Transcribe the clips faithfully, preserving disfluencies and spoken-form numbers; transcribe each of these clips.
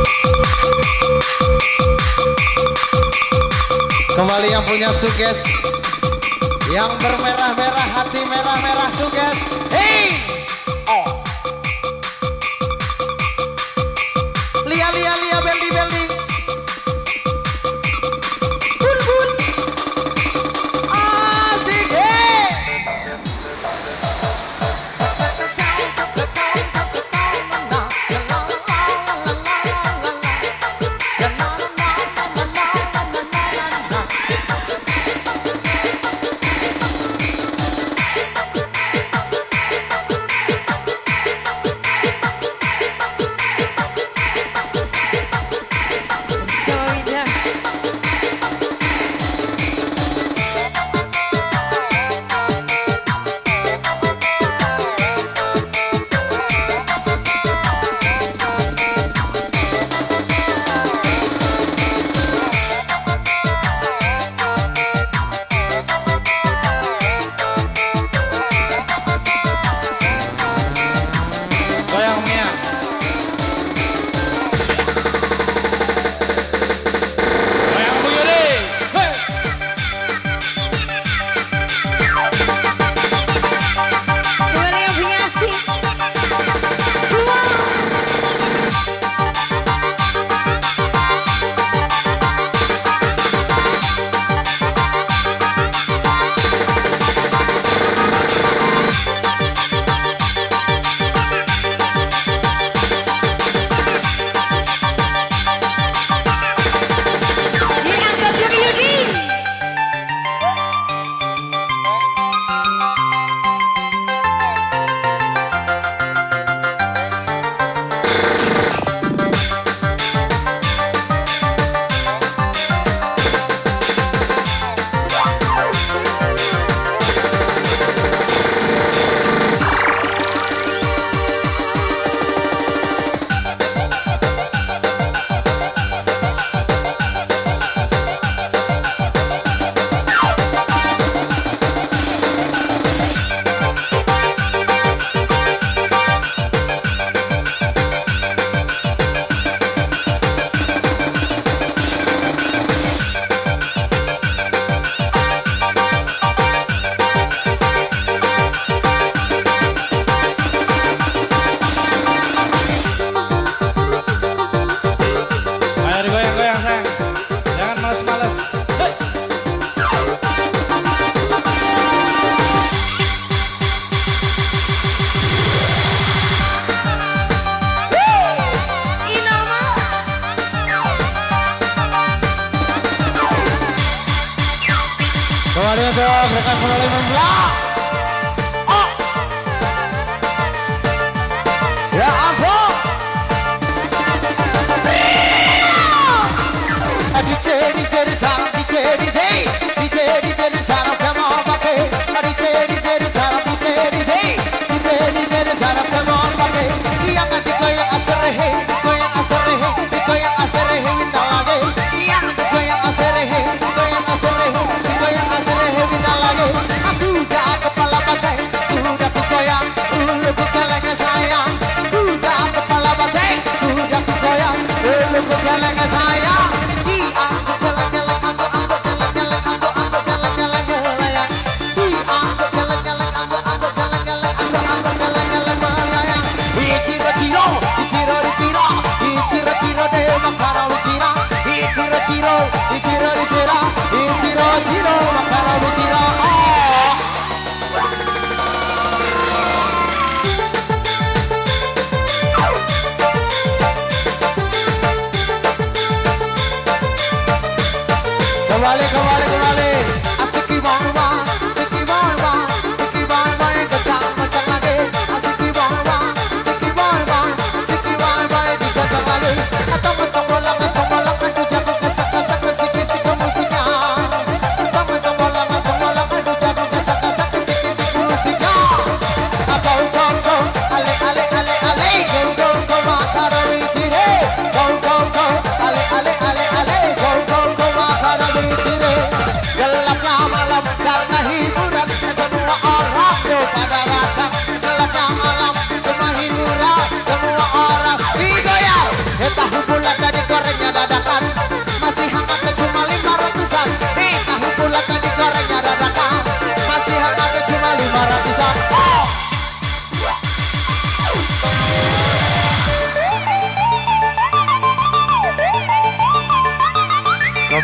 Kembali yang punya suges, yang bermerah-merah hati merah-merah suges. Hey, oh, lia lia lia beldi beldi. Bul bul. Asik hey. Kembali untuk rekan mulai membelah. Oh. Ya ampun. D J D J di sana, D J D J, D J D J di sana, come on pakai. D J D J di sana, D J D J, D J D J di sana, come on pakai. Yang dikoyak aserehe, dikoyak aserehe, dikoyak aserehe minta lagi. Yang dikoyak aserehe, dikoyak aserehe, dikoyak aserehe minta lagi. Aku udah kepala bagai, udah kugoyang, udah kugeleng sayang. Udah kepala bagai, udah kugoyang, udah kugeleng sayang. Kembali, kembali, kembali. Asik gimana, asik gimana, asik gimana yang kecang-kecang lagi. Asik gimana, asik gimana, asik gimana yang dikocok lagi. Atong-atong bolang, atong bolang, aduh jangan kesak-kesak, kesik-kesik ke musiknya. Atong-atong bolang, atong bolang, aduh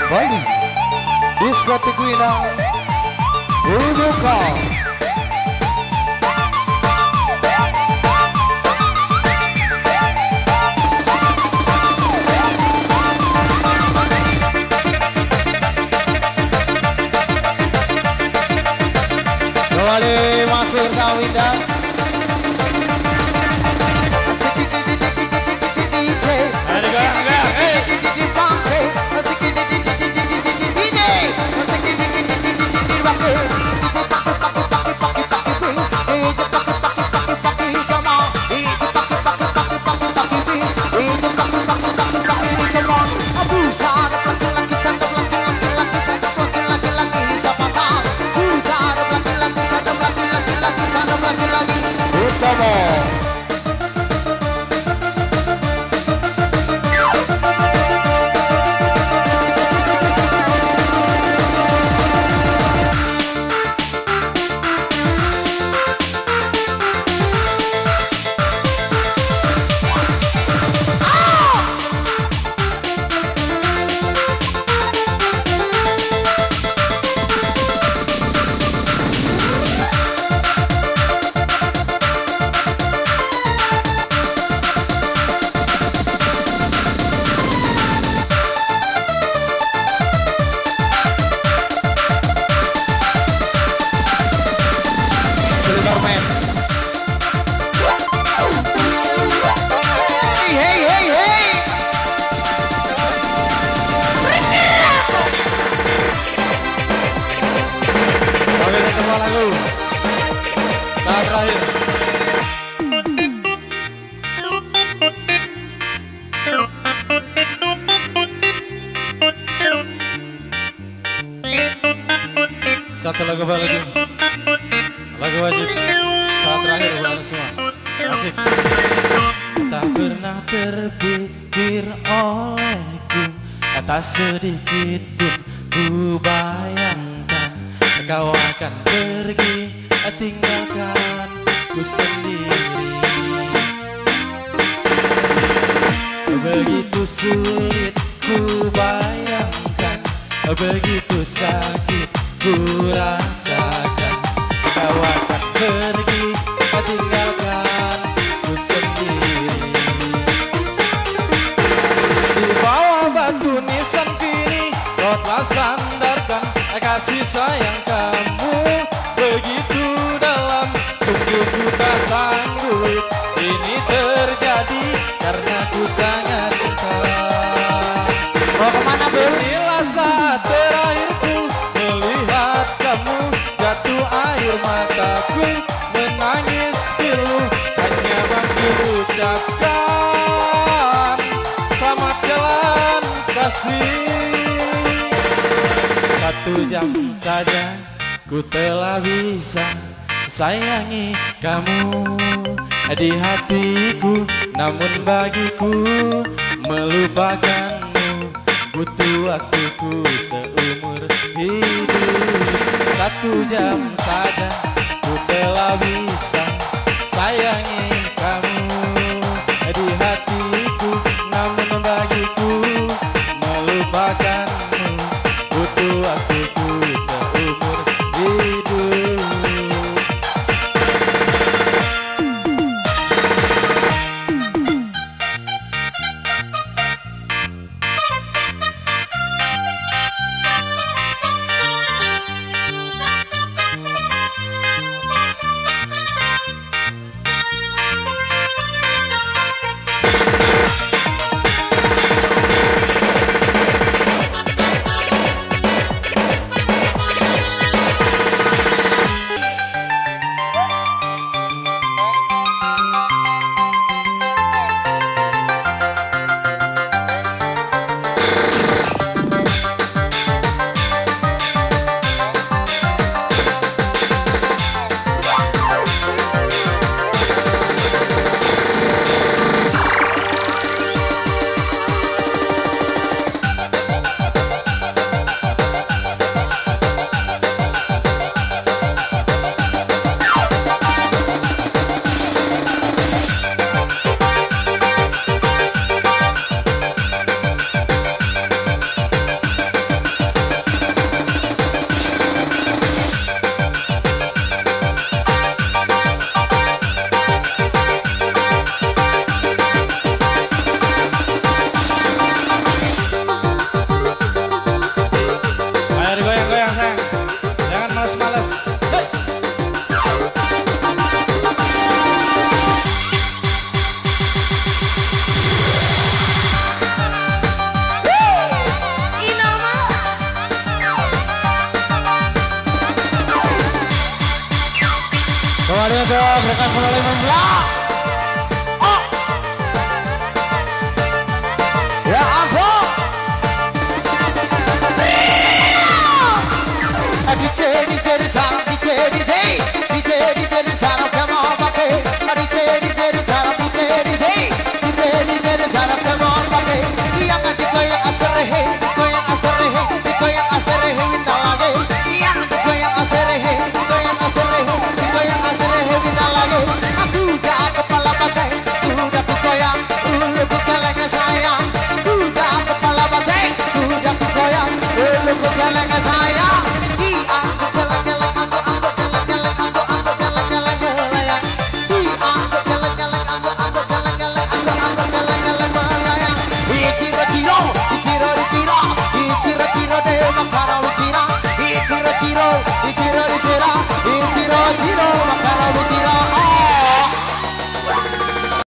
Bali Diskotik Wina Buka Kembali masuk ke Winda satu lagu lagi, lagu wajib saat terakhir buat semua. Asik. Tak pernah terpikir olehku, tak sedikit pun ku bayangkan kau akan pergi tinggalkan ku sendiri. Begitu sulit ku bayangkan, begitu sakit ku rasakan kau akan pergi tinggalkan ku sendiri. Di bawah batu nisan kini kau telah sandarkan kasih sayang kamu begitu dalam, sungguh ku tak sanggup ini terjadi karena ku sangat cinta. Mau kemana Bu? Inilah saat terakhirku melihat kamu, jatuh air mataku menangis pilu, hanya mampu ucapkan selamat jalan kasih. Satu jam saja ku telah bisa sayangi kamu di hatiku, namun bagiku melupakanmu butuh waktuku seumur hidup. Satu jam saja ku telah bisa sayangi kamu di hatiku, namun bagiku melupakanmu butuh waktuku seumur hidup. dong, rekan mulai membelah.